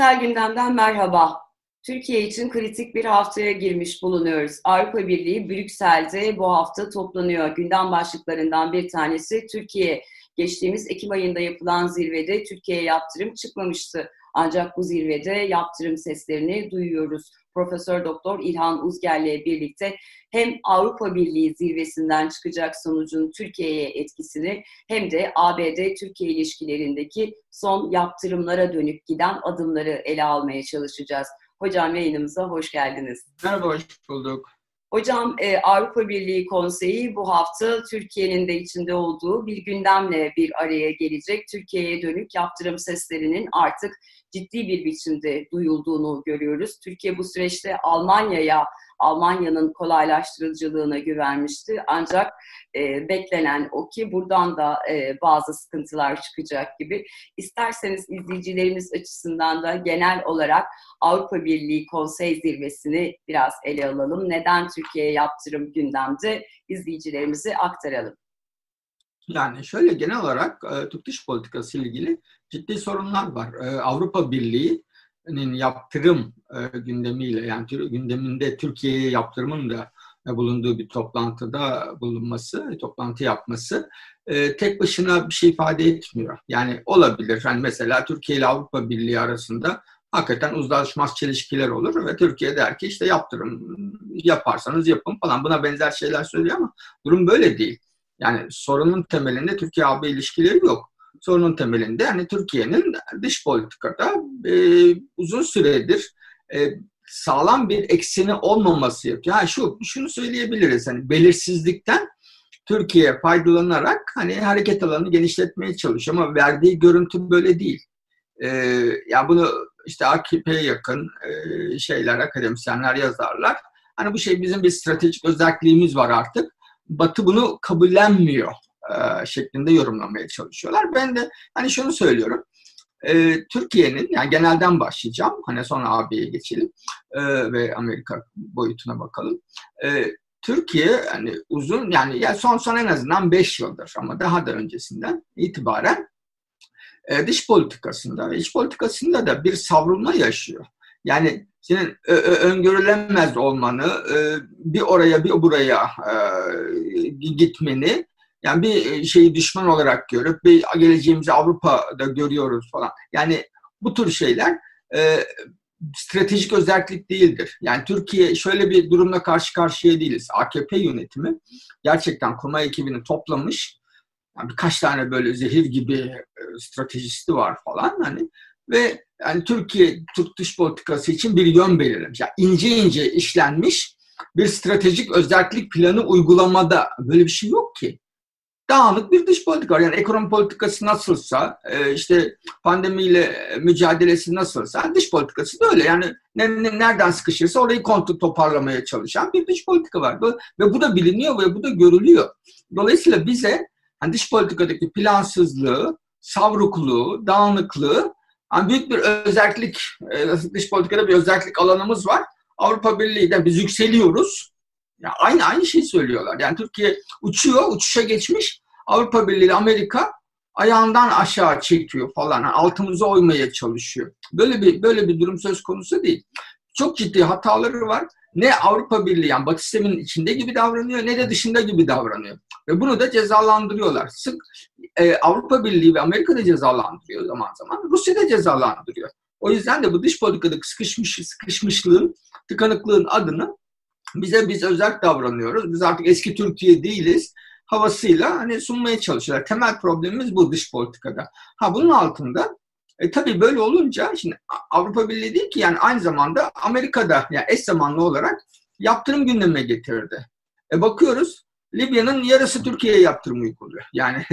Küresel gündemden merhaba. Türkiye için kritik bir haftaya girmiş bulunuyoruz. Avrupa Birliği Brüksel'de bu hafta toplanıyor. Gündem başlıklarından bir tanesi Türkiye. Geçtiğimiz Ekim ayında yapılan zirvede Türkiye'ye yaptırım çıkmamıştı. Ancak bu zirvede yaptırım seslerini duyuyoruz. Profesör Doktor İlhan Uzger'le birlikte hem Avrupa Birliği zirvesinden çıkacak sonucun Türkiye'ye etkisini hem de ABD-Türkiye ilişkilerindeki son yaptırımlara dönük giden adımları ele almaya çalışacağız. Hocam yayınımıza hoş geldiniz. Merhaba, hoş bulduk. Hocam Avrupa Birliği Konseyi bu hafta Türkiye'nin de içinde olduğu bir gündemle bir araya gelecek. Türkiye'ye dönük yaptırım seslerinin artık ciddi bir biçimde duyulduğunu görüyoruz. Türkiye bu süreçte Almanya'nın kolaylaştırıcılığına güvenmişti. Ancak beklenen o ki buradan da bazı sıkıntılar çıkacak gibi. İsterseniz izleyicilerimiz açısından da genel olarak Avrupa Birliği Konsey Zirvesi'ni biraz ele alalım. Neden Türkiye'ye yaptırım gündemde, izleyicilerimize aktaralım. Yani şöyle genel olarak Türk dış politikası ile ilgili ciddi sorunlar var. Avrupa Birliği'nin yaptırım gündemiyle, yani gündeminde Türkiye'ye yaptırımın da bulunduğu bir toplantı yapması tek başına bir şey ifade etmiyor. Yani olabilir. Yani mesela Türkiye ile Avrupa Birliği arasında hakikaten uzlaşmaz çelişkiler olur ve Türkiye der ki işte yaptırım yaparsanız yapın falan, buna benzer şeyler söylüyor ama durum böyle değil. Yani sorunun temelinde Türkiye-AB ilişkileri yok. Sorunun temelinde yani Türkiye'nin dış politikada uzun süredir sağlam bir ekseni olmaması yapıyor. Şunu söyleyebiliriz, hani belirsizlikten Türkiye faydalanarak hani hareket alanını genişletmeye çalışıyor ama verdiği görüntü böyle değil. Yani bunu işte AKP'ye yakın akademisyenler yazarlar. Hani bu bizim bir stratejik özelliğimiz var artık. Batı bunu kabullenmiyor şeklinde yorumlamaya çalışıyorlar. Ben de hani şunu söylüyorum. Türkiye'nin, yani genelden başlayacağım. Hani sonra AB'ye geçelim ve Amerika boyutuna bakalım. Türkiye hani uzun yani son en azından 5 yıldır ama daha da öncesinden itibaren dış politikasında ve iç politikasında da bir savrulma yaşıyor. Yani senin öngörülemez olmanı, bir oraya bir buraya gitmeni, yani bir şeyi düşman olarak görüp bir geleceğimizi Avrupa'da görüyoruz falan. Yani bu tür şeyler stratejik özellik değildir. Yani Türkiye şöyle bir durumla karşı karşıya değiliz. AKP yönetimi gerçekten kurmay ekibini toplamış. Yani birkaç tane böyle zehir gibi stratejisti var falan hani ve yani Türk dış politikası için bir yön belirlemiş. Yani ince işlenmiş bir stratejik özellik planı uygulamada böyle bir şey yok ki. Dağınık bir dış politika var. Yani ekonomi politikası nasılsa, işte pandemiyle mücadelesi nasılsa dış politikası da öyle. Yani nereden sıkışırsa orayı toparlamaya çalışan bir dış politika var. Ve bu da biliniyor ve bu da görülüyor. Dolayısıyla bize yani dış politikadaki plansızlığı, savrukluğu, dağınıklığı, yani büyük bir özellik, dış politikada bir özellik alanımız var. Avrupa Birliği'den biz yükseliyoruz. Ya aynı şeyi söylüyorlar. Yani Türkiye uçuşa geçmiş. Avrupa Birliği ile Amerika ayağından aşağı çekiyor falan. Yani altımıza oymaya çalışıyor. Böyle bir durum söz konusu değil. Çok ciddi hataları var. Ne Avrupa Birliği yani Batı sisteminin içinde gibi davranıyor ne de dışında gibi davranıyor. Ve bunu da cezalandırıyorlar. Avrupa Birliği ve Amerika da cezalandırıyor zaman zaman. Rusya da cezalandırıyor. O yüzden de bu dış politikadaki sıkışmışlığın, tıkanıklığın adını biz özel davranıyoruz. Biz artık eski Türkiye değiliz havasıyla hani sunmaya çalışıyorlar. Temel problemimiz bu dış politikada. Bunun altında tabii böyle olunca şimdi Avrupa Birliği değil ki, yani aynı zamanda Amerika'da yani eş zamanlı olarak yaptırım gündemine getirdi. Bakıyoruz Libya'nın yarısı Türkiye'ye yaptırım uyguluyor. Yani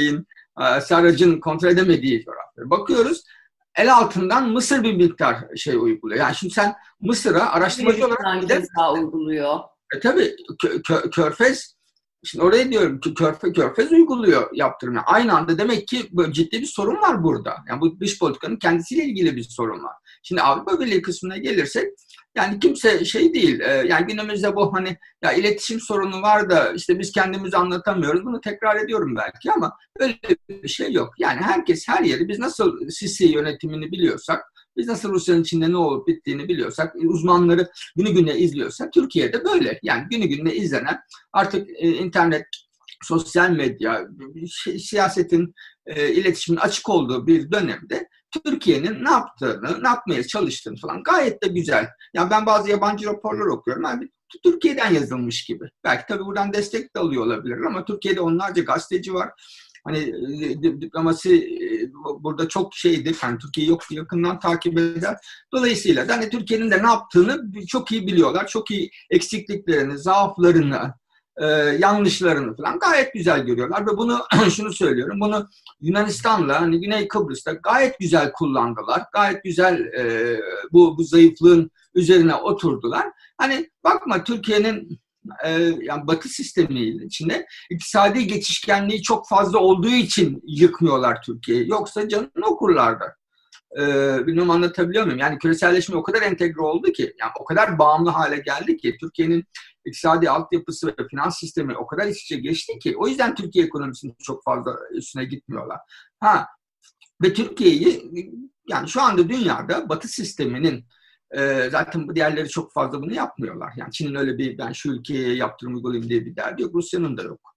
Sarrac'ın kontrol edemediği coğrafya. Bakıyoruz el altından Mısır bir miktar uyguluyor. Yani şimdi sen Mısır'a araştırmacı olarak ceza uyguluyor. Tabii Körfez, şimdi oraya diyorum ki Körfez uyguluyor yaptırımı. Aynı anda demek ki ciddi bir sorun var burada. Yani bu dış politikanın kendisiyle ilgili bir sorun var. Şimdi Avrupa Birliği kısmına gelirsek yani kimse değil. Yani günümüzde bu hani ya iletişim sorunu var da işte biz kendimizi anlatamıyoruz. Bunu tekrar ediyorum belki ama öyle bir şey yok. Yani herkes her yeri biz nasıl Sisi yönetimini biliyorsak Biz nasıl Rusya'nın içinde ne olup bittiğini biliyorsak, uzmanları günü gününe izliyorsak, Türkiye'de böyle. Yani günü gününe izlenen, artık internet, sosyal medya, siyasetin, iletişimin açık olduğu bir dönemde Türkiye'nin ne yaptığını, ne yapmaya çalıştığını falan gayet de güzel. Yani ben bazı yabancı raporlar okuyorum. Yani Türkiye'den yazılmış gibi. Belki tabii buradan destek de alıyor olabilir ama Türkiye'de onlarca gazeteci var. Hani diplomasi burada çok şeydir. Hani Türkiye'yi yok yakından takip eder. Dolayısıyla da hani Türkiye'nin de ne yaptığını çok iyi biliyorlar. Çok iyi eksikliklerini, zaaflarını, yanlışlarını falan gayet güzel görüyorlar ve bunu şunu söylüyorum. Bunu Yunanistan'la hani Güney Kıbrıs'ta gayet güzel kullandılar. Gayet güzel bu zayıflığın üzerine oturdular. Hani bakma Türkiye'nin yani Batı sistemi içinde iktisadi geçişkenliği çok fazla olduğu için yıkmıyorlar Türkiye'yi. Yoksa canını okurlardı. Bilmiyorum anlatabiliyor muyum? Yani küreselleşme o kadar entegre oldu ki, yani o kadar bağımlı hale geldi ki, Türkiye'nin iktisadi altyapısı ve finans sistemi o kadar iç içe geçti ki, o yüzden Türkiye ekonomisinin çok fazla üstüne gitmiyorlar. Ha, ve Türkiye'yi, yani şu anda dünyada Batı sisteminin zaten bu diğerleri çok fazla bunu yapmıyorlar. Yani Çin'in öyle bir ben şu ülkeye yaptırım uygulayayım diye bir derdi yok. Rusya'nın da yok.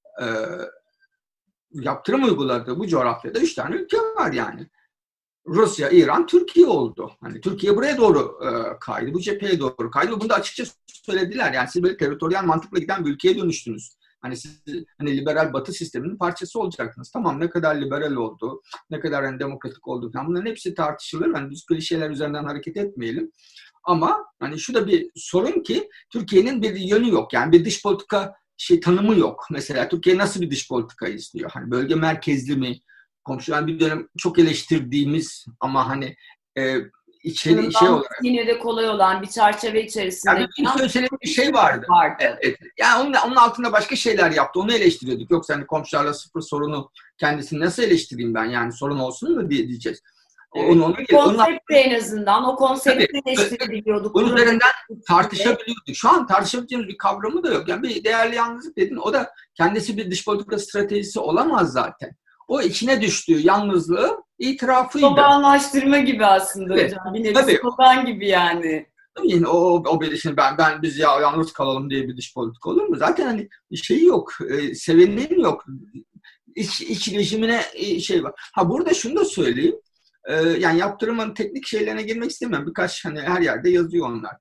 Yaptırım uyguladığı bu coğrafyada 3 tane ülke var yani. Rusya, İran, Türkiye oldu. Hani Türkiye buraya doğru kaydı, bu cepheye doğru kaydı. Bunu da açıkça söylediler. Yani siz böyle teritoryal mantıkla giden bir ülkeye dönüştünüz. Hani siz hani liberal Batı sisteminin parçası olacaktınız. Tamam, ne kadar liberal oldu, ne kadar hani demokratik oldu falan. Bunların hepsi tartışılır. Hani biz klişeler üzerinden hareket etmeyelim. Ama hani şu da bir sorun ki Türkiye'nin bir yönü yok. Yani bir dış politika tanımı yok. Mesela Türkiye nasıl bir dış politika istiyor? Hani bölge merkezli mi? Komşular bir dönem çok eleştirdiğimiz ama hani içeri olarak. Yine de kolay olan bir çerçeve içerisinde. Yani bir şey vardı. Evet. Yani onun altında başka şeyler yaptı. Onu eleştiriyorduk. Yoksa hani komşularla sıfır sorunu kendisini nasıl eleştireyim ben? Yani sorun olsun mu diyeceğiz. Evet, konsepti en azından. O konsepti eleştirebiliyorduk. Bunun üzerinden tartışabiliyorduk. Şu an tartışabileceğimiz bir kavramı da yok. Yani bir değerli yalnızlık dedin. O da kendisi bir dış politika stratejisi olamaz zaten. O içine düştüğü yalnızlığı itirafıydı. Sloganlaştırma gibi aslında evet, hocam. Bir nevi slogan gibi yani. Yine şimdi biz yalnız kalalım diye bir dış politika olur mu? Zaten hani bir şeyi yok. Sevenin yok. İç rejimine şey var. Ha, burada şunu da söyleyeyim. Yani yaptırımın teknik şeylerine girmek istemiyorum. Birkaç hani her yerde yazıyor onlar.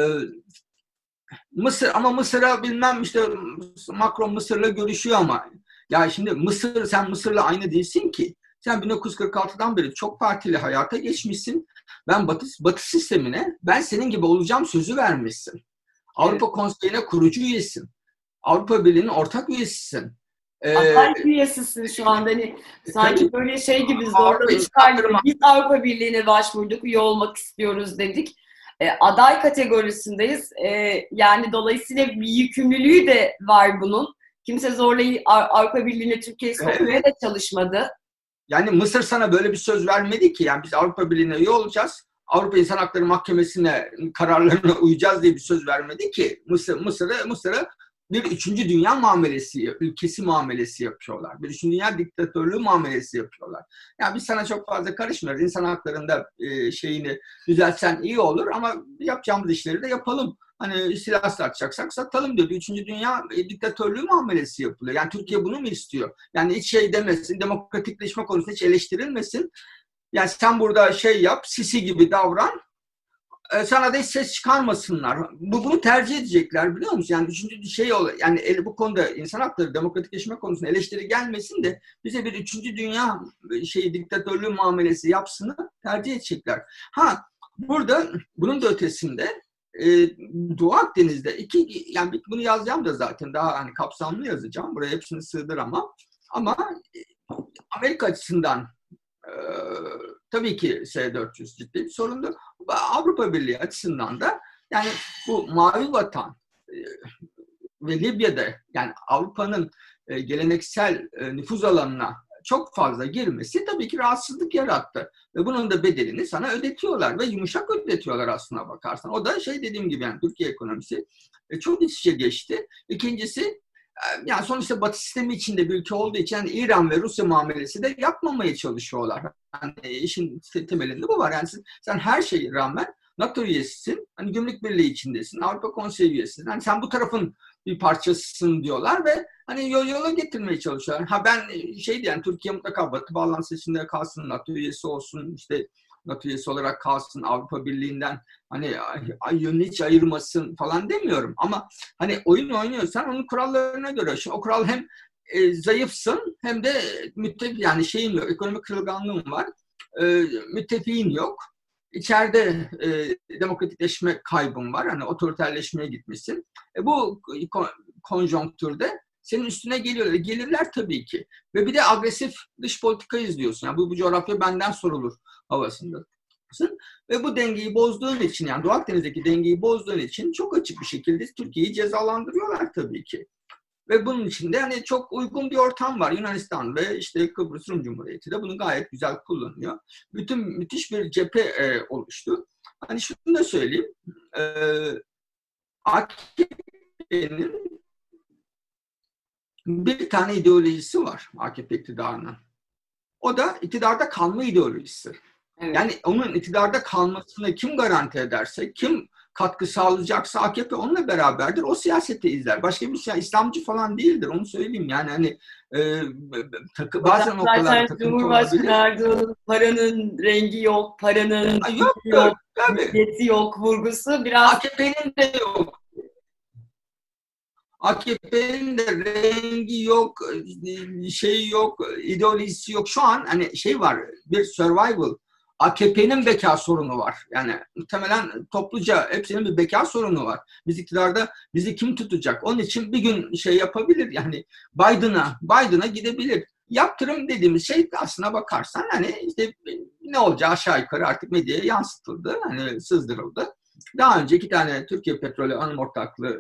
Mısır'a bilmem işte Macron Mısır'la görüşüyor ama ya şimdi sen Mısır'la aynı değilsin ki. Sen 1946'dan beri çok partili hayata geçmişsin. Batı sistemine ben senin gibi olacağım sözü vermişsin. Evet. Avrupa Konseyi'ne kurucu üyesin. Avrupa Birliği'nin ortak üyesisin. Aday üyesisin şu anda. Hani sanki tabii, böyle şey gibi zorlamışlar gibi. Biz Avrupa Birliği'ne başvurduk, üye olmak istiyoruz dedik. Aday kategorisindeyiz. Yani dolayısıyla bir yükümlülüğü de var bunun. Kimse zorlayıp Avrupa Birliği'ne Türkiye'yi sokmaya da çalışmadı. Yani Mısır sana böyle bir söz vermedi ki. Yani biz Avrupa Birliği'ne üye olacağız. Avrupa İnsan Hakları Mahkemesi'ne kararlarına uyacağız diye bir söz vermedi ki. Mısır'a bir üçüncü dünya ülkesi muamelesi yapıyorlar. Bir üçüncü dünya diktatörlüğü muamelesi yapıyorlar. Yani biz sana çok fazla karışmıyoruz. İnsan haklarında şeyini düzeltsen iyi olur ama yapacağımız işleri de yapalım. Hani silah satacaksak satalım diyor. Üçüncü dünya diktatörlüğü muamelesi yapılıyor. Yani Türkiye bunu mu istiyor? Yani hiç şey demesin, demokratikleşme konusunda hiç eleştirilmesin. Yani sen burada yap, Sisi gibi davran. Sana da hiç ses çıkarmasınlar. Bunu tercih edecekler, biliyor musun? Yani üçüncü yani bu konuda insan hakları, demokratikleşme konusunda eleştiri gelmesin de bize bir üçüncü dünya diktatörlüğü muamelesi yapsını tercih edecekler. Ha, burada bunun da ötesinde Doğu Akdeniz'de yani bunu yazacağım da zaten daha hani kapsamlı yazacağım. Buraya hepsini sığdıramam. Ama Amerika açısından tabii ki S-400 ciddi bir sorundu. Avrupa Birliği açısından da yani bu Mavi Vatan ve Libya'da yani Avrupa'nın geleneksel nüfuz alanına çok fazla girmesi tabii ki rahatsızlık yarattı. Ve bunun da bedelini sana ödetiyorlar ve yumuşak ödetiyorlar aslına bakarsan. O da dediğim gibi yani Türkiye ekonomisi çok iç içe geçti. İkincisi yani sonuçta Batı sistemi içinde bir ülke olduğu için yani İran ve Rusya muamelesi de yapmamaya çalışıyorlar. Yani işin temelinde bu var. Yani sen her şeye rağmen NATO üyesisin, hani gümrük birliği içindesin, Avrupa Konseyi üyesisin. Hani sen bu tarafın bir parçasısın diyorlar ve hani yola getirmeye çalışıyorlar. Ha ben yani Türkiye mutlaka Batı bağlantısı içinde kalsın, NATO üyesi olsun, işte NATO üyesi olarak kalsın, Avrupa Birliği'nden hani yönünü hiç ayırmasın falan demiyorum. Ama hani oyun oynuyorsan onun kurallarına göre. Şimdi o kural hem zayıfsın hem de yani şeyin yok, ekonomik kırılganlığın var. Müttefiğin yok. İçeride demokratikleşme kaybın var. Hani otoriterleşmeye gitmişsin. Bu konjonktürde senin üstüne geliyorlar. Gelirler tabii ki. Ve bir de agresif dış politika izliyorsun. Yani bu coğrafya benden sorulur havasında. Ve bu dengeyi bozduğun için, yani Doğu Akdeniz'deki dengeyi bozduğun için çok açık bir şekilde Türkiye'yi cezalandırıyorlar tabii ki. Ve bunun içinde hani çok uygun bir ortam var. Yunanistan ve işte Kıbrıs Rum Cumhuriyeti de bunu gayet güzel kullanıyor. Müthiş bir cephe oluştu. Hani şunu da söyleyeyim. AKP'nin bir tane ideolojisi var, AKP iktidarının. O da iktidarda kalma ideolojisi. Evet. Yani onun iktidarda kalmasını kim garanti ederse, kim katkı sağlayacaksa AKP onunla beraberdir. O siyaseti izler. Başka bir şey, İslamcı falan değildir. Onu söyleyeyim. Yani hani bazı noktalarda takıntı Cumhurbaşkanı Erdoğan'ın paranın rengi yok, paranın yok, niyeti yok vurgusu biraz AKP'nin de yok. AKP'nin de rengi yok, şey yok, ideolojisi yok. Şu an hani şey var, bir survival. AKP'nin beka sorunu var. Yani muhtemelen topluca hepsinin bir beka sorunu var. Biz iktidarda bizi kim tutacak? Onun için bir gün şey yapabilir. Yani Biden'a gidebilir. Yaptırım dediğimiz şey aslına bakarsan hani işte ne olacağı aşağı yukarı artık medyaya yansıtıldı. Hani sızdırıldı. Daha önce 2 tane Türkiye Petrolü Anonim Ortaklığı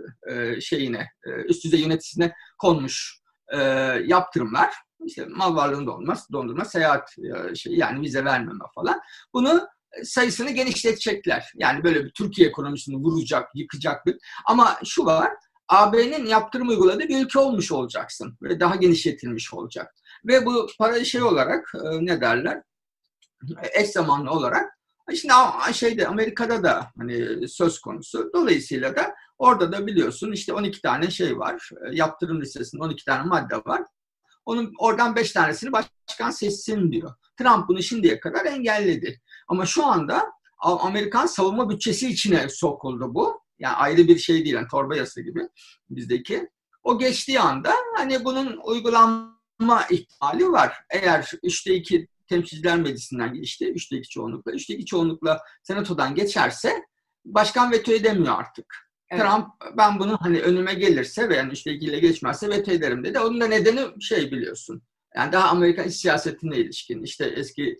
üst düzey yöneticisine konmuş yaptırımlar. İşte mal varlığını dondurma, seyahat yani vize vermeme falan. Bunu sayısını genişletecekler. Yani böyle bir Türkiye ekonomisini vuracak, yıkacak bir. Ama şu var, AB'nin yaptırım uyguladığı bir ülke olmuş olacaksın. Böyle daha genişletilmiş olacak. Ve bu para olarak ne derler? Eş zamanlı olarak şimdi Amerika'da da hani söz konusu. Dolayısıyla da orada da biliyorsun işte 12 tane şey var. Yaptırım listesinde 12 tane madde var. Oradan 5 tanesini başkan seçsin diyor. Trump bunu şimdiye kadar engelledi. Ama şu anda Amerikan savunma bütçesi içine sokuldu bu. Yani ayrı bir şey değil. Yani torba yasa gibi bizdeki. O geçtiği anda hani bunun uygulanma ihtimali var. Eğer 3'te 2 Temsilciler Meclisi'nden geçti. 3'te 2 çoğunlukla. 3'te 2 çoğunlukla Senato'dan geçerse başkan veto edemiyor artık. Evet. Trump ben bunu hani önüme gelirse ve yani 3'te 2 ile geçmezse veto ederim dedi. Onun da nedeni biliyorsun. Yani daha Amerikan iç siyasetine ilişkin işte eski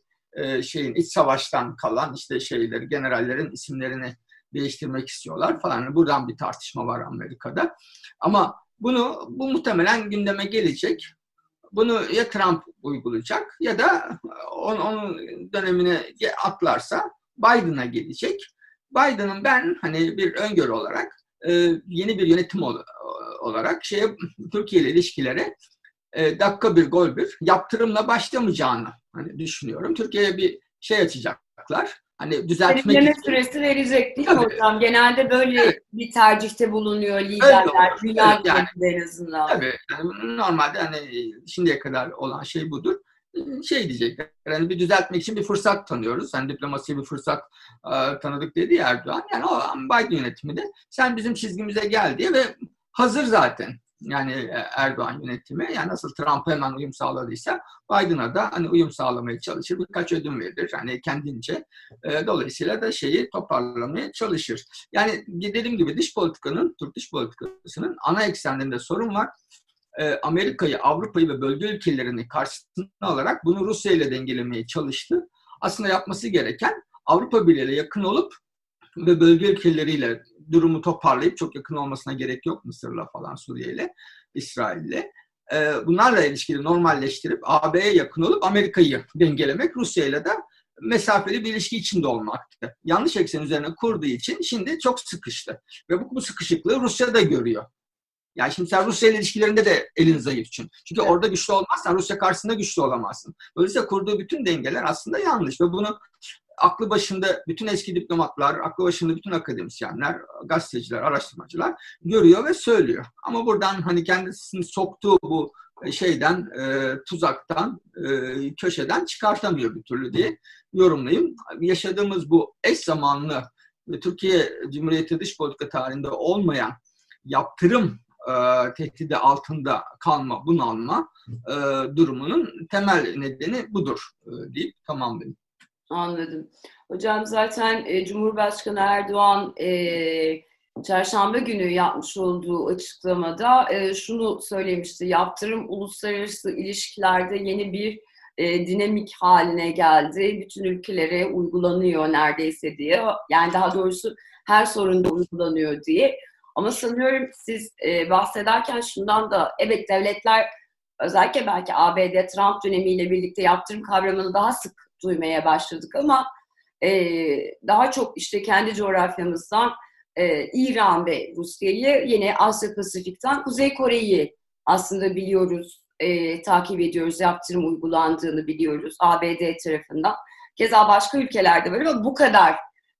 iç savaştan kalan işte generallerin isimlerini değiştirmek istiyorlar falan. Buradan bir tartışma var Amerika'da. Ama bu muhtemelen gündeme gelecek. Bunu ya Trump uygulayacak ya da onun dönemine atlarsa Biden'a gelecek. Biden'ın ben hani bir öngörü olarak yeni bir yönetim olarak Türkiye ile ilişkilere dakika bir gol bir yaptırımla başlamayacağını hani düşünüyorum. Türkiye'ye bir açacaklar. Hani düzeltmek için. Süresi verecek değil mi hocam? Genelde böyle bir tercihte bulunuyor liderler. Dünya en azından. Tabii. Yani normalde hani şimdiye kadar olan şey budur. Diyecekler. Yani bir düzeltmek için bir fırsat tanıyoruz. Hani diplomasiye bir fırsat tanıdık dedi ya Erdoğan. Yani o Biden yönetimi de sen bizim çizgimize gel diye ve hazır zaten. Yani Erdoğan yönetimi yani nasıl Trump'a hemen uyum sağladıysa Biden'a da hani uyum sağlamaya çalışır. Birkaç ödün verir hani kendince. Dolayısıyla da toparlamaya çalışır. Yani dediğim gibi Türk dış politikasının ana eksenlerinde sorun var. Amerika'yı, Avrupa'yı ve bölge ülkelerini karşısına alarak bunu Rusya ile dengelemeye çalıştı. Aslında yapması gereken Avrupa Birliği'yle yakın olup ve bölge ülkeleriyle durumu toparlayıp çok yakın olmasına gerek yok Mısır'la falan, Suriye'yle, İsrail'le. Bunlarla ilişkileri normalleştirip AB'ye yakın olup Amerika'yı dengelemek, Rusya'yla da mesafeli bir ilişki içinde olmaktı. Yanlış eksen üzerine kurduğu için şimdi çok sıkıştı. Ve bu sıkışıklığı Rusya da görüyor. Yani şimdi sen Rusya ile ilişkilerinde de elin zayıf çünkü Evet. orada güçlü olmazsan Rusya karşısında güçlü olamazsın. Dolayısıyla kurduğu bütün dengeler aslında yanlış ve bunu aklı başında bütün eski diplomatlar, aklı başında bütün akademisyenler, gazeteciler, araştırmacılar görüyor ve söylüyor. Ama buradan hani kendisini soktuğu bu şeyden, tuzaktan, köşeden çıkartamıyor bir türlü diye yorumlayayım. Yaşadığımız bu eş zamanlı ve Türkiye Cumhuriyeti dış politika tarihinde olmayan yaptırım tehdidi altında kalma, bunalma durumunun temel nedeni budur deyip tamamlayayım. Anladım. Hocam zaten Cumhurbaşkanı Erdoğan Çarşamba günü yapmış olduğu açıklamada şunu söylemişti. Yaptırım uluslararası ilişkilerde yeni bir dinamik haline geldi. Bütün ülkelere uygulanıyor neredeyse diye. Yani daha doğrusu her sorunda uygulanıyor diye. Ama sanıyorum siz bahsederken şundan da evet devletler özellikle belki ABD Trump dönemiyle birlikte yaptırım kavramını daha sık duymaya başladık ama daha çok işte kendi coğrafyamızdan İran ve Rusya'yı, yine Asya Pasifik'ten Kuzey Kore'yi aslında biliyoruz, takip ediyoruz, yaptırım uygulandığını biliyoruz ABD tarafından. Keza başka ülkelerde var ama bu kadar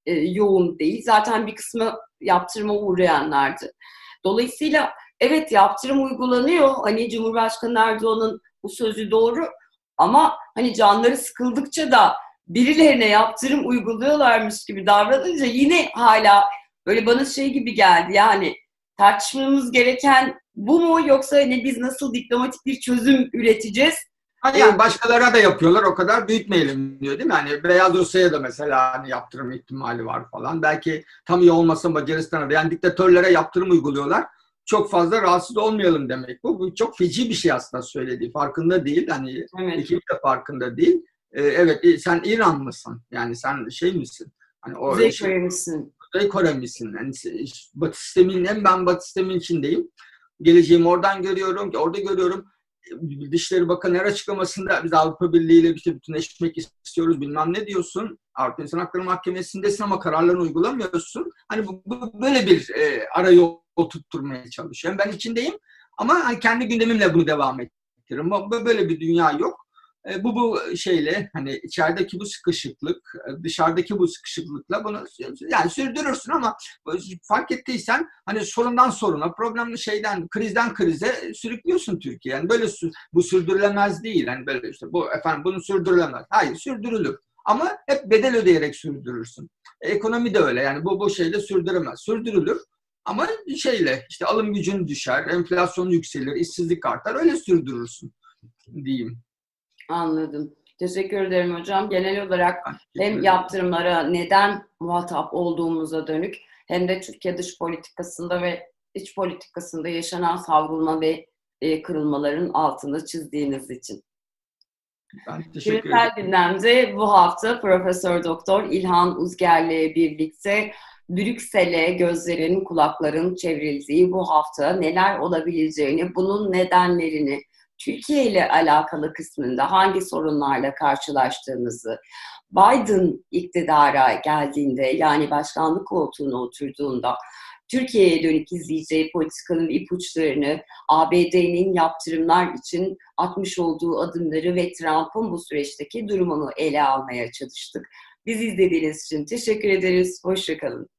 yoğun değil. Zaten bir kısmı yaptırıma uğrayanlardı. Dolayısıyla evet yaptırım uygulanıyor. Hani Cumhurbaşkanı Erdoğan'ın bu sözü doğru ama hani canları sıkıldıkça da birilerine yaptırım uyguluyorlarmış gibi davranınca yine hala böyle bana şey gibi geldi, yani tartışmamız gereken bu mu yoksa hani biz nasıl diplomatik bir çözüm üreteceğiz? Yani başkalarına da yapıyorlar, o kadar büyütmeyelim diyor değil mi? Hani Beyaz Rusya'ya da mesela hani yaptırım ihtimali var falan. Belki tam iyi olmasa Macaristan'a da, yani diktatörlere yaptırım uyguluyorlar. Çok fazla rahatsız olmayalım demek bu. Bu çok feci bir şey aslında söylediği. Farkında değil. Hani Evet. ekip de farkında değil. Evet, sen İran mısın? Yani sen şey misin? Hani o Kuzey Kore misin? Kuzey Kore misin? Yani Batı sistemin, hem ben Batı sistemin içindeyim. Geleceğimi oradan görüyorum, orada görüyorum. Dışişleri Bakanı her açıklamasında biz Avrupa Birliği ile işte bütünleşmek istiyoruz bilmem ne diyorsun. Avrupa İnsan Hakları Mahkemesi'ndesin ama kararlarını uygulamıyorsun. Hani bu böyle bir ara yol tutturmaya çalışıyorum. Ben içindeyim ama hani kendi gündemimle bunu devam ettiririm. Böyle bir dünya yok. Bu şeyle hani içerideki bu sıkışıklık, dışarıdaki bu sıkışıklıkla bunu yani sürdürürsün ama fark ettiysen hani sorundan soruna, problemli şeyden, krizden krize sürüklüyorsun Türkiye. Yani böyle bu sürdürülemez değil. Yani böyle işte bu efendim bunu sürdürülemez. Hayır, sürdürülür. Ama hep bedel ödeyerek sürdürürsün. Ekonomi de öyle. Yani bu şeyle sürdüremez. Sürdürülür. Ama şeyle işte alım gücün düşer, enflasyon yükselir, işsizlik artar. Öyle sürdürürsün diyeyim. Anladım. Teşekkür ederim hocam. Genel olarak hem yaptırımlara neden muhatap olduğumuza dönük hem de Türkiye dış politikasında ve iç politikasında yaşanan savrulma ve kırılmaların altını çizdiğiniz için. Ben teşekkür Küresel ederim. gündemde bu hafta Profesör Doktor İlhan Uzger'le birlikte Brüksel'e gözlerin, kulakların çevrildiği bu hafta neler olabileceğini, bunun nedenlerini, Türkiye ile alakalı kısmında hangi sorunlarla karşılaştığımızı, Biden iktidara geldiğinde, yani başkanlık koltuğuna oturduğunda Türkiye'ye dönük izleyeceği politikanın ipuçlarını, ABD'nin yaptırımlar için atmış olduğu adımları ve Trump'ın bu süreçteki durumunu ele almaya çalıştık. Bizi izlediğiniz için teşekkür ederiz. Hoşça kalın.